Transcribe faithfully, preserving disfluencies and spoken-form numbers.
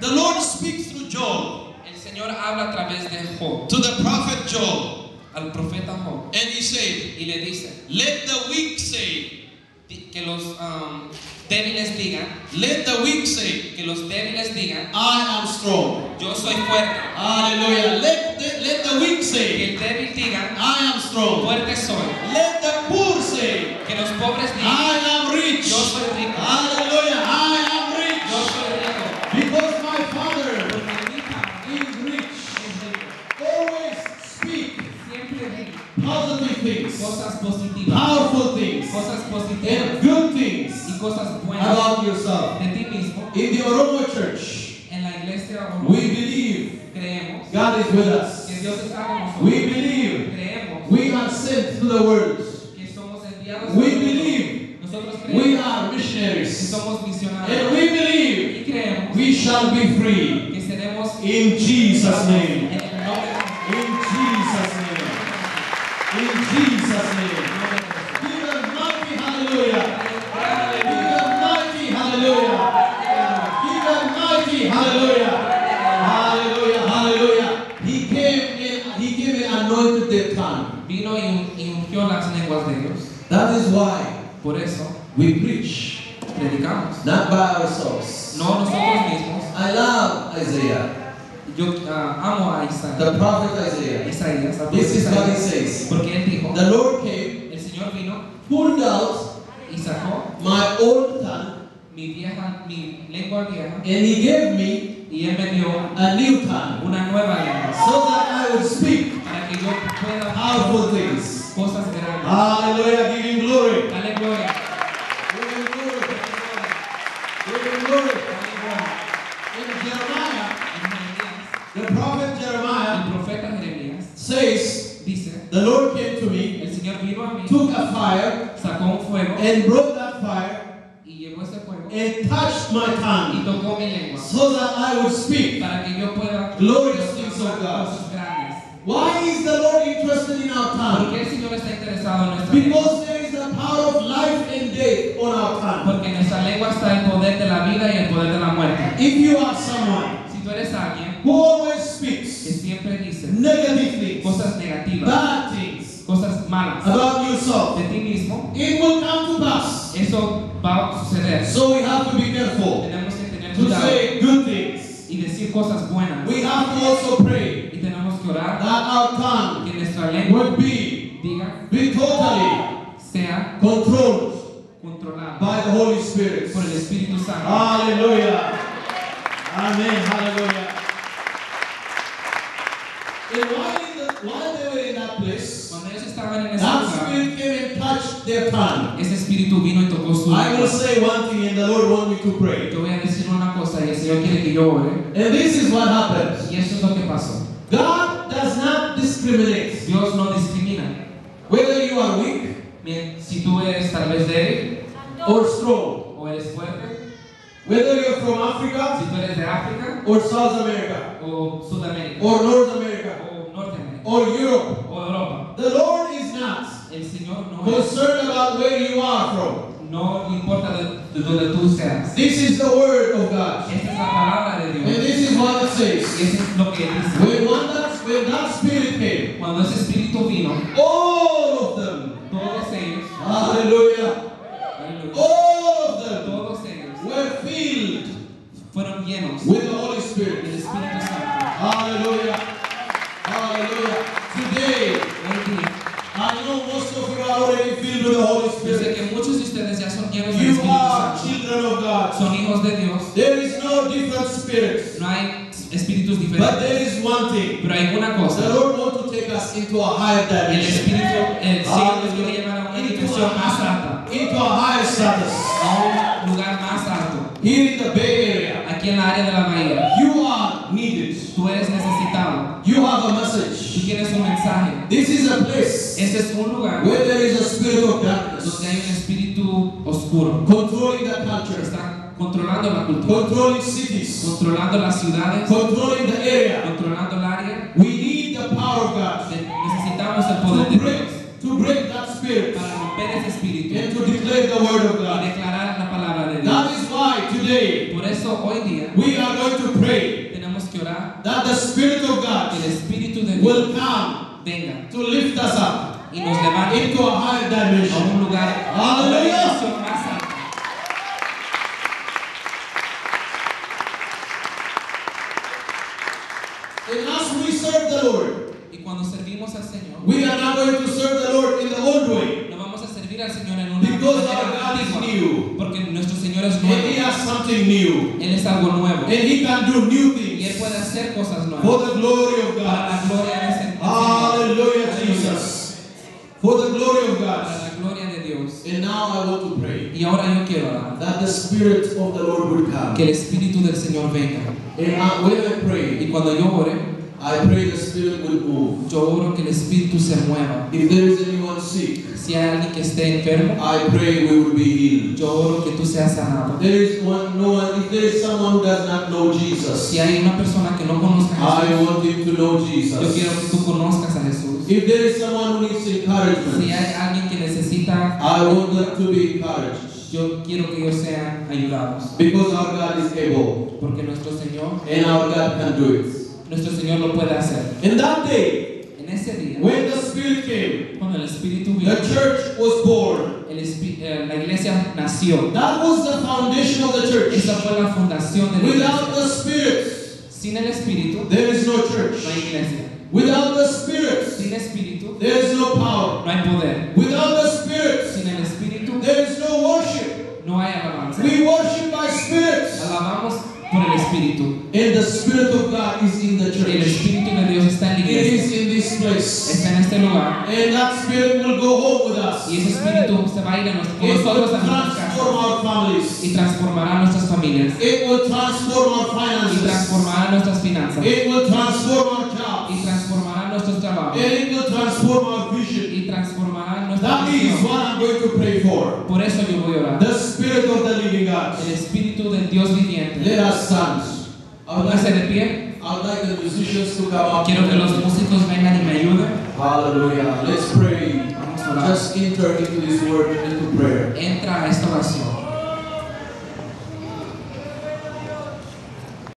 The Lord speaks through Joel. El Señor habla a través de Job, To the prophet Joel. al profeta Job, And he said, y le dice let the weak say, que los um, débiles digan, let the weak say, que los débiles digan, I am strong. yo soy fuerte. Hallelujah. Let the, let the weak Que say, el débil diga, I am strong. fuerte soy. Let the poor say, Que los pobres digan, I am rich. yo soy rico. Hallelujah. I am Yo rich. soy rico. Because my Father Porque mi Padre is rich. es rico. Always speak Siempre digo positive things, cosas positivas, powerful things, cosas and positivas good things y cosas buenas about yourself. de ti mismo. In the Oromo Church, En la iglesia we believe creemos God is with us. que Dios está con nosotros. We believe Creemos we are sent to the world. que somos enviados We al mundo. believe Nosotros we creemos are que missionaries. somos misionarios. And we believe Y creemos we shall be free. que seremos In Jesus' name. en el nombre de In Jesus' name. In Jesus' name. Give a mighty hallelujah. Give a mighty hallelujah. Give a mighty hallelujah. Hallelujah. Hallelujah. He came in, he came and anointed their tongue. Vino y, y ungió las lenguas de Dios. That is why Por eso we preach, predicamos. not by ourselves. No nosotros mismos. I love Isaiah, Yo ah, amo a Isaías. the prophet Isaiah. Isaías, al This is profeta what he Isaías, says. porque él dijo, The Lord came, el Señor vino pulled out y sacó my old tongue, mi vieja, mi lengua vieja, and he gave me y él me dio a new tongue, una nueva lengua so that I would speak para que yo pueda powerful hacer things. cosas grandes. Hallelujah, give him glory. Dale gloria. Give him glory. Give him glory. Dale gloria. In Jeremiah, En Jeremías, the prophet Jeremiah el profeta Jeremías says, dice, the Lord came to me, el Señor vino a mí, took a fire, sacó un fuego and brought that fire, y llevó ese fuego and touched my y tongue, tocó mi lengua so that I would speak. para que yo pueda Glorious things of hacer God. cosas grandes. Why is the Lord interested in our ¿Por tongue? qué el Señor está interesado en nuestra lengua? Because there is the power of life and death on our tongue. Porque en nuestra lengua está el poder de la vida y el poder de la muerte. If you are someone Si tú eres alguien who always que speaks siempre dice negative things, cosas negativas, bad things cosas malas about yourself, de ti mismo, it will come to pass. eso va a suceder. So we have to be careful Tenemos que tener to cuidado say good things. y decir cosas buenas. We have to also pray Y tenemos que orar that our tongue que nuestra lengua would be, diga, be totally sea controlled controlada by the Holy Spirit. por el Espíritu Santo. Hallelujah. Amen. Hallelujah. And while, in the, while they were in that place, Cuando ellos estaban en ese that lugar, spirit came and touched their tongue. ese espíritu vino y tocó su I will lengua. say one thing, and the Lord wants me to pray. Te voy a decir una cosa y el Señor quiere que yo ore. And this is what happens. Y eso es lo que pasó. God does not discriminate. Dios no discrimina. Whether you are weak Bien, si tú eres tal vez débil or strong, o eres fuerte, whether you're from Africa si tú eres de África or South America o Sudamérica or North America o Norteamérica or Europe, o Europa, the Lord is not el Señor no es, concerned about where you are from. no importa de, de donde tú seas. This is the word of God. Esta es la palabra de And Dios. this is what it Y says. eso es lo que dice. When, one that, when that spirit came, Cuando ese espíritu vino, all of them, todos ellos, hallelujah, aleluya, all of them todos ellos were filled fueron llenos with the Holy del Spirit. Espíritu Santo. Hallelujah. Hallelujah. Today, Hoy día, I know most of you are already filled with the Holy yo sé Spirit. que muchos de ustedes ya son llenos del You Espíritu are Santo. children of God. Son hijos de Dios. There is no different spirits. No hay espíritus But diferentes. there is one thing. Pero hay una The cosa. Lord wants to take us into a higher El dimension. Espíritu, el Señor nos quiere llevar a una Into dimensión más a, alta. into a higher status. A un lugar más alto. Here in the Bay Area, Aquí en la área de la bahía. you are needed. Tú eres necesitado. You have a Tú message. tienes un mensaje. This is a place Este es un lugar where there is a spirit of donde darkness hay un espíritu oscuro. controlling the culture, Está controlando la cultura. controlling cities, Controlando las ciudades. controlling the area. Controlando el área. We need the power of God Necesitamos el poder to de break, Dios to break that spirit para romper ese espíritu and to declare the word of y God. declarar la palabra de Dios. That is why today, Por eso hoy día we are going to pray tenemos que orar that the Spirit of que God el Espíritu de Dios will come venga to lift us up y nos levante into a higher a dimension. un lugar, a una Aleluya. dimensión más alta. And as we serve the Lord, Y cuando servimos al Señor, we are not going to serve the Lord in the old way, no vamos a servir al Señor en una because our manera God is antigua, new, porque nuestro Señor es and He nuevo. has something new, Él es algo nuevo and He can do new y Él things puede hacer cosas nuevas for the glory of para la God. gloria de ese Hallelujah, Jesus. For the glory of para God. la gloria de Dios. And now I want to pray Y ahora yo quiero orar that the Spirit of the Lord would come. que el Espíritu del Señor venga. And I- when I pray, Y cuando yo ore, I pray the Spirit will move. yo oro que el Espíritu se mueva. If there is anyone sick, Si hay alguien que esté enfermo, I pray we will be healed. yo oro que tú seas sanado. There is one, no one, if there is someone who does not know Jesus, Si hay una persona que no conozca a I Jesús, want him to know yo Jesus. quiero que tú conozcas a Jesús. If there is someone who needs Si encouragement, hay alguien que necesita, I want them to be encouraged. yo quiero que ellos sean ayudados. Because our God is able, Porque nuestro Señor, and our God can do it. nuestro Señor lo puede hacer. In that day, En ese día, when the Spirit came, cuando el Espíritu the vino, church was born. el Espí- eh, la iglesia nació. That was the foundation of the church. Esa fue la fundación de la Without iglesia. the Spirit, Sin el Espíritu, there is no no hay church. iglesia. Without the Spirit, Sin Espíritu, there is no power. no hay poder. Without the Spirit, Sin el Espíritu, there is no worship. no hay alabanza. We worship by Spirit. Alabamos por el Espíritu. And the Spirit of God is in the El church. Espíritu de Dios está en la It iglesia. is in this place. Está en este lugar. And that Spirit will go home with us. Y ese Espíritu se va a ir a nos- con It will nosotros a nuestras transform casas. our families. Y transformará nuestras familias. It will transform our Y finances. transformará nuestras finanzas. It will transform our Y jobs. transformará nuestros trabajos. And it will transform our vision. Y transformará nuestra That is visión. what I'm going to pray for. Por eso yo voy a orar. The Spirit of the living God. El Espíritu del Dios viviente. Let us stand. I would Póngase like, de pie. I would like the musicians to come up. Quiero que los músicos vengan y me ayuden. Hallelujah. Let's pray. Vamos a orar. Just enter into this word, into prayer. Entra a esta oración.